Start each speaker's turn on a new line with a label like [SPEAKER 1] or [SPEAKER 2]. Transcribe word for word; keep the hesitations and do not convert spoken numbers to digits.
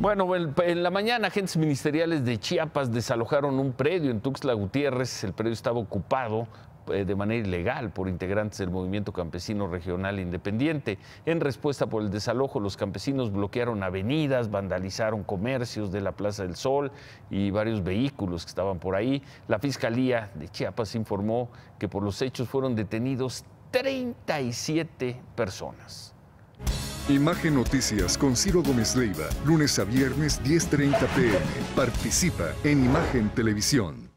[SPEAKER 1] Bueno, en la mañana agentes ministeriales de Chiapas desalojaron un predio en Tuxtla Gutiérrez. El predio estaba ocupado de manera ilegal por integrantes del Movimiento Campesino Regional Independiente. En respuesta por el desalojo, los campesinos bloquearon avenidas, vandalizaron comercios de la Plaza del Sol y varios vehículos que estaban por ahí. La Fiscalía de Chiapas informó que por los hechos fueron detenidos treinta y siete personas.
[SPEAKER 2] Imagen Noticias con Ciro Gómez Leiva, lunes a viernes diez treinta p m Participa en Imagen Televisión.